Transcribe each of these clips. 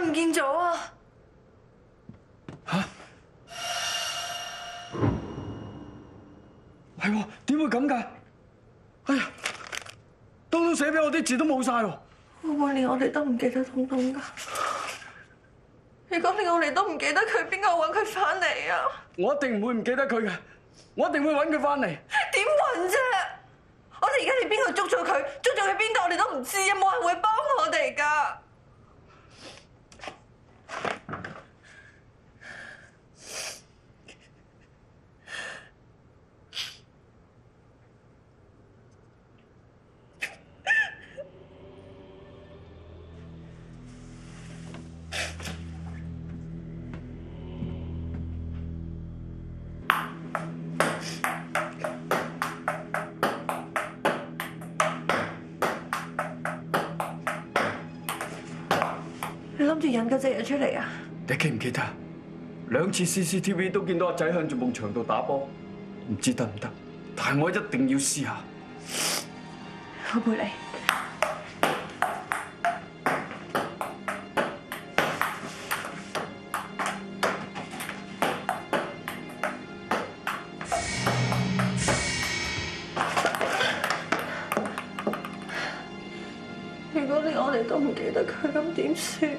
唔見咗啊！ 吓？係喎，點會咁㗎？哎呀，東東寫俾我啲字都冇晒喎！ 會唔會連我哋都唔記得東東㗎？如果連我哋都唔記得佢，邊個揾佢翻嚟啊？ 我一定唔會唔記得佢嘅，我一定會揾佢翻嚟。 點揾啫？我哋而家連邊個捉咗佢，捉咗佢邊個，我哋都唔知啊！冇人會幫我哋㗎。你諗住引嗰隻嘢出嚟啊？ 你記唔記得2次 CCTV 都見到阿仔向住埲牆度打波，唔知得唔得？但係我一定要試下。 我陪你。如果連我哋都唔記得佢，咁點算？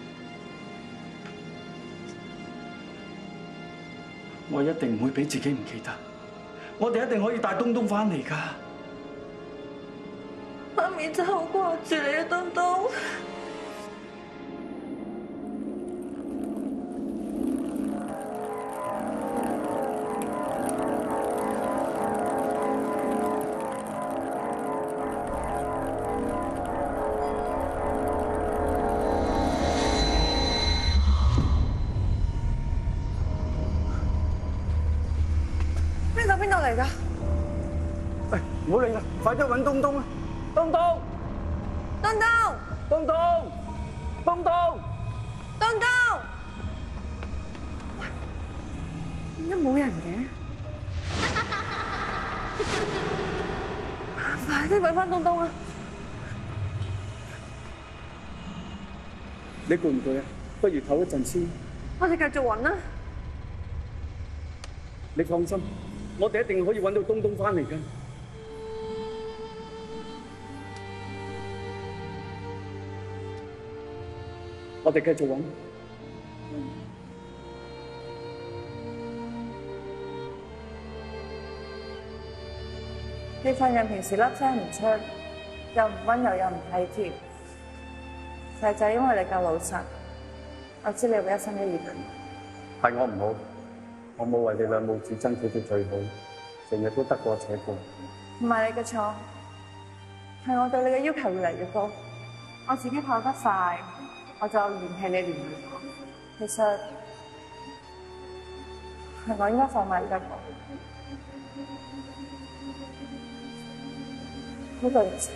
我一定唔會俾自己唔記得，我哋一定可以帶東東翻嚟㗎。 媽咪真係好掛住你啊，東東。邊度嚟㗎？ 喂，唔好理啦，快啲揾東東啊！東東， 東東， 東東，東東， 東東，喂，點解冇人嘅？快啲揾翻東東啊！ 你攰唔攰啊？不如唞一陣先。 我哋繼續揾啦。 你放心。我哋一定可以揾到東東翻嚟㗎。我哋繼續揾。 你份人平時粒聲唔出，又唔溫柔又唔體貼，就係因為你夠老實，我知你會一心一意咁。 係我唔好。我冇為你兩母子爭取到最好，成日都得過且過。 唔係你嘅錯，係我對你嘅要求越嚟越高。我自己跑得快，我就嫌棄你連累我。其實係我應該放慢腳步。好對唔住。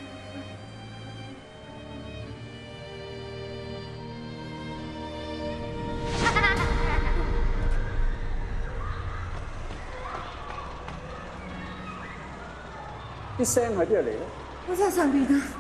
啲聲喺邊度嚟咧？ 好似喺上邊啊！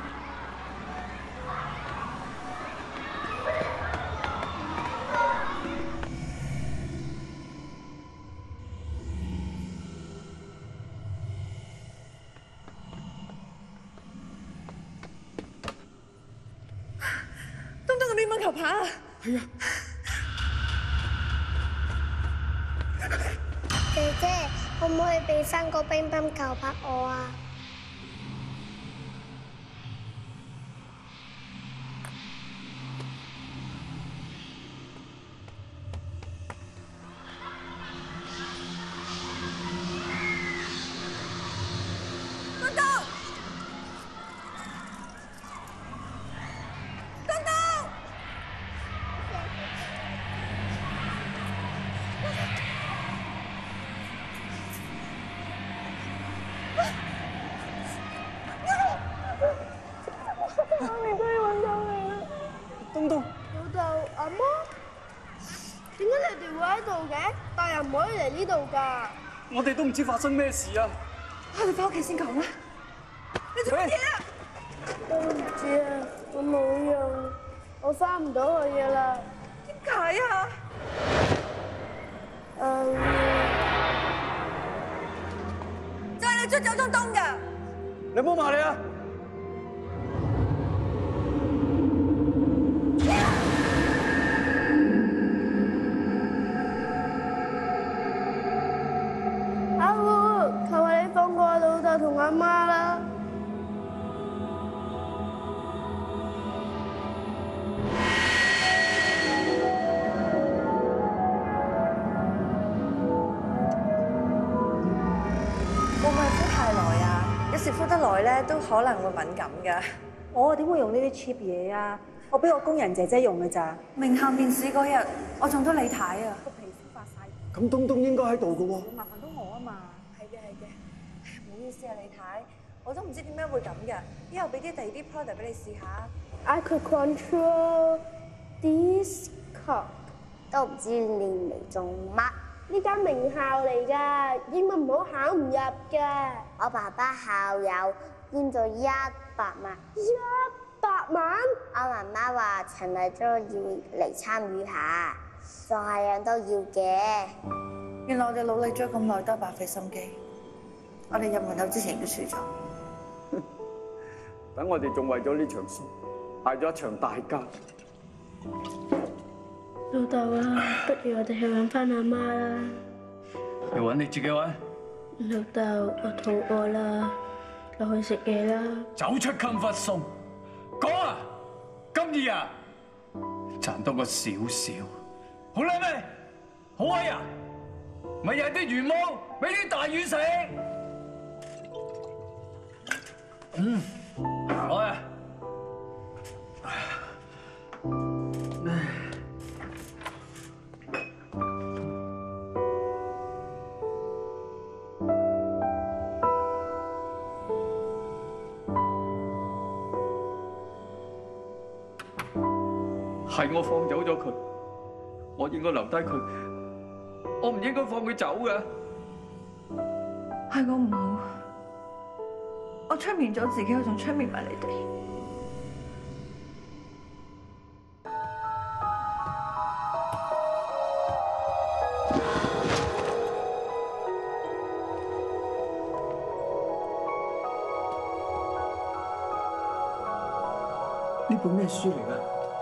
東東嘅乒乓球拍啊！ 係啊！ 姐姐，可唔可以俾翻個乒乓球拍我啊？ 東東， 老豆，阿媽，點解你哋會喺度嘅？大人唔可以嚟呢度㗎。 我哋都唔知發生咩事啊！ 我哋翻屋企先講啦。你做乜嘢啊？ 對唔住啊，我冇用。 我翻唔到去噶啦。 點解啊？就係你出走東東㗎！ 你唔好罵你啊！ 阿虎，求下你放過老豆同阿媽啦！ 會唔會敷太耐啊？有時敷得耐咧，都可能會敏感㗎。 我點會用呢啲 cheap 嘢啊？我俾我工人姐姐用㗎咋。 名校面試嗰日，我中咗李太啊！ 個皮膚發晒。 咁東東應該喺度㗎喎。 麻煩到我啊嘛。 係嘅，唔好意思啊，李太，我都唔知點解會咁嘅。以後俾啲第二啲 product 俾你試下。 I could control this cock。 都唔知練嚟做乜。 呢間名校嚟㗎，英文唔好考唔入㗎。 我爸爸校友捐咗100萬， 100萬？ 我媽媽話陳麗都要嚟參與下，所有樣都要嘅。 原來我哋努力咗咁耐都係白費心機，我哋入門口之前都輸咗。 等我哋仲為咗呢場輸嗌咗一場大交。 老豆啊，不如我哋去揾翻阿媽啦。 去揾你自己揾。 老豆，我肚餓啦，落去食嘢啦。 走出 comfort zone，講啊，咁易啊，賺多個少少，好啦咩？好威啊！咪又係啲魚毛，俾啲大魚食。好啊。係我放走咗佢，我應該留低佢，我唔應該放佢走嘅。 係我唔好，我催眠咗自己，我仲催眠埋你哋。 呢本咩書嚟㗎？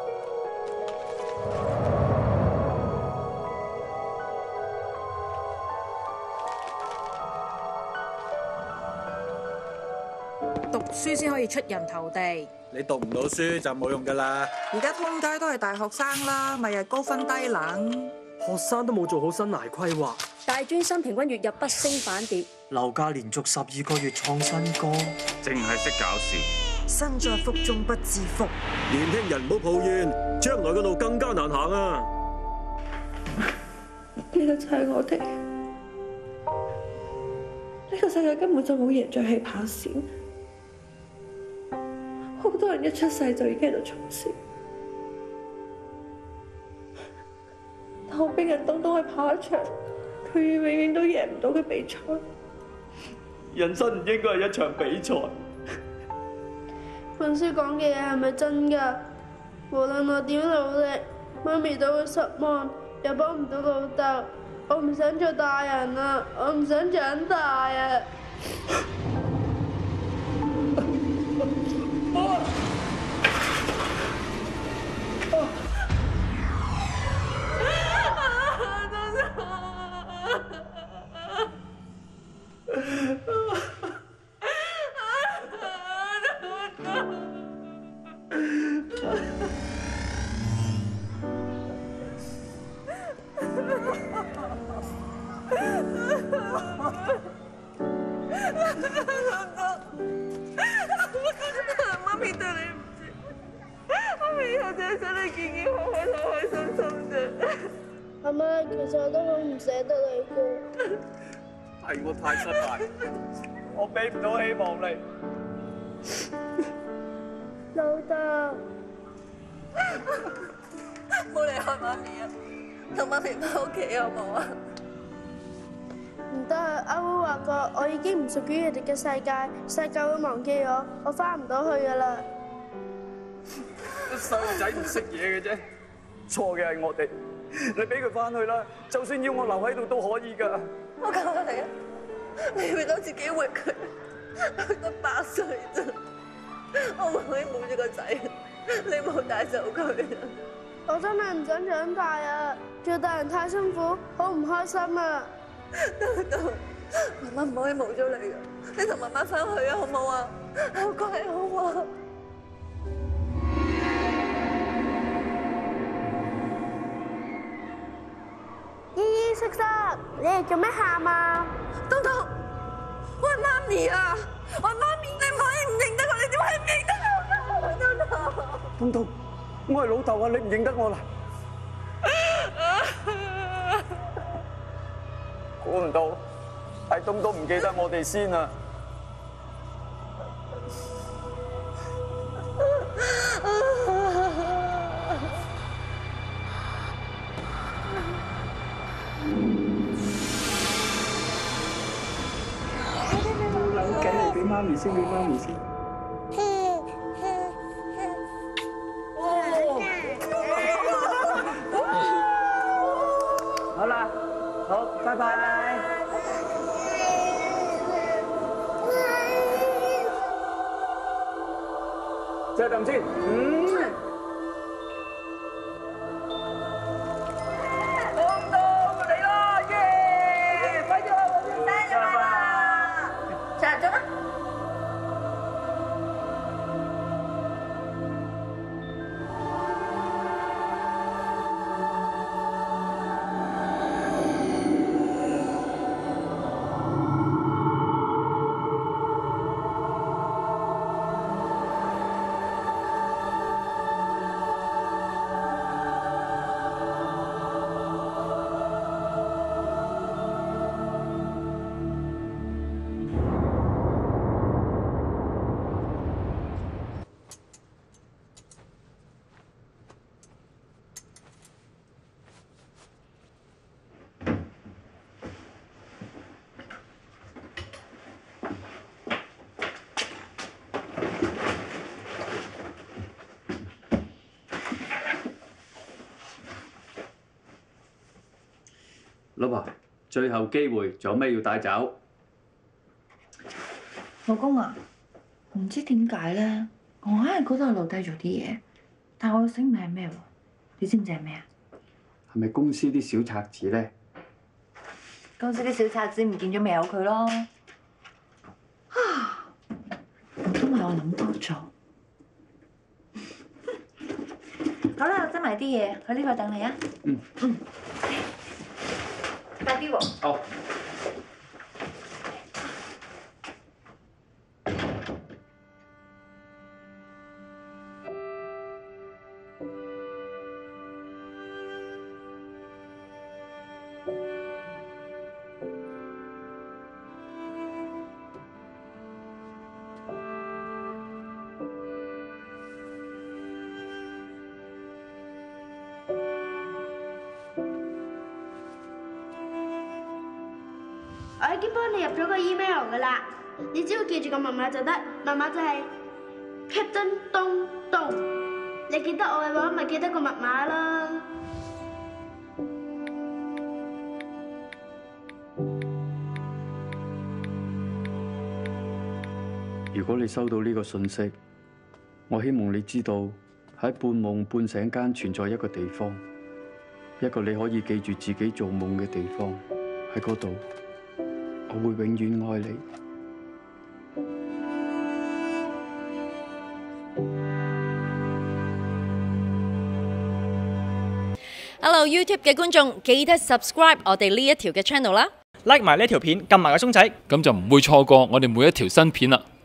讀書先可以出人頭地。 你讀唔到書就冇用噶啦。 而家通街都係大學生啦，咪又高分低能。 學生都冇做好生涯規劃， 大專生平均月入不升反跌， 樓價連續12個月創新高， 淨係識搞事， 身在福中不知福。 年輕人唔好抱怨，將來嘅路更加難行啊！ 呢個就係我哋，呢個世界根本就冇贏在起跑線，好多人一出世就已經喺度衝線。但我逼人東東去跑一場佢永遠都贏唔到嘅比賽。 人生唔應該係一場比賽。 老師講嘅嘢係咪真㗎？無論我點努力，媽咪都會失望，又幫唔到老豆。我唔想做大人啊！我唔想長大啊！ 媽咪對你唔住，媽咪以後淨係想你健健康康、開開心心啫。 阿媽，其實我都好唔捨得你㗎。 係我太失敗，我俾唔到希望你。 老豆， 冇離開媽咪啊！同媽咪返屋企好唔好啊？ 唔得啊！阿烏話過，我已經唔屬於佢哋嘅世界，世界會忘記我，我翻唔到去噶啦。 細路仔唔識嘢嘅啫，錯嘅係我哋。你俾佢翻去啦，就算要我留喺度都可以㗎。 我求下你啊，你俾多次機會佢，佢得8歲啫，我唔可以冇咗個仔，你冇帶走佢啊！ 我真係唔想長大啊，做大人太辛苦，好唔開心啊！ 都，媽媽唔可以冇咗你㗎，你同媽媽翻去啊，好唔好啊？好乖，好唔好？ 姨姨、叔叔，你哋做咩喊啊？ 東東，我係媽咪啊！我係媽咪，你唔可以唔認得我，你點可以唔認得我啊？東東， 東東，我係老豆啊！你唔認得我啦？估唔到係東東唔記得我哋先啊！扭計嚟俾媽咪先，俾媽咪先。好啦，好，拜拜。再等先。東東嚟啦！耶！快啲啦，我哋生日快樂！ 生日鐘啊！ 老婆，最後機會，仲有咩要帶走？ 老公啊，唔知點解咧，我硬係覺得我留低咗啲嘢，但我醒唔起係咩喎？你知唔知係咩啊？ 係咪公司啲小冊子咧？ 公司啲小冊子唔見咗咪有佢咯。啊，都係我諗多咗。好啦，我執埋啲嘢，去呢個等你啊。快啲喎！ 哦。 我已經幫你入咗個 email 噶啦，你只要記住個密碼就得，密碼就係 Captain 東東。你記得我嘅話，咪記得個密碼啦。 如果你收到呢個信息，我希望你知道喺半夢半醒間存在一個地方，一個你可以記住自己做夢嘅地方，喺嗰度。我會永遠愛你。 Hello YouTube 嘅觀眾，記得 subscribe 我哋呢一條嘅 channel 啦 ，like 埋呢條片，撳埋個鐘仔， 咁就唔會錯過我哋每一條新片啦。